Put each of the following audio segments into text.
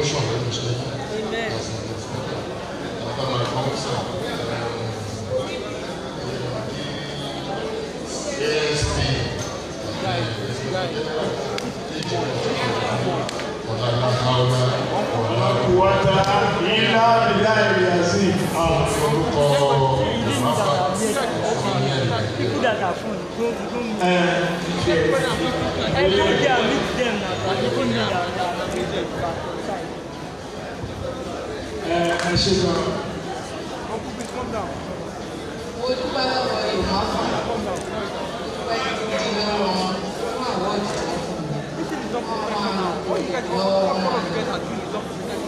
promotion lẹ́nu iṣẹ́. Àbá máa kọ́ sọ. ASP. Wata ila bilayi yasi. Orúkọ People that are fun, don't every day I meet them now, but people need that I should go. come down. What do I love you, Mama? This is not professional. What you guys want to get at you is not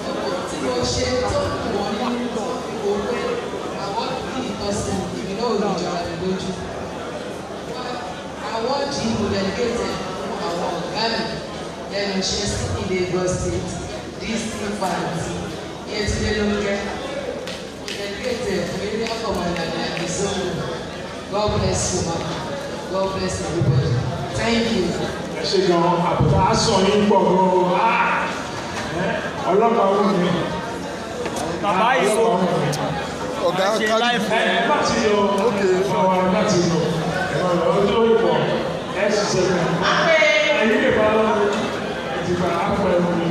I want you to dedicate our Ghana, then she's in Lagos State, this infant, yet they don't get dedicated to the commander and the son. God bless you, Mama. God bless everybody. Thank you. Ẹ ṣe gan àbùtá aṣọ yín pọ̀ gan-an. Ọlọ́pàá wù mí. Bàbá yìí so. Ọ̀gá kájú. Bá ti lọ, ọ̀wà bá ti lọ. Ọjọ́ ìbọ̀ ẹ̀ ṣiṣẹ́ gan. Ẹ̀yin lè bá lọ́wọ́ ẹ̀ ti bá àpò ẹ̀rọ mi.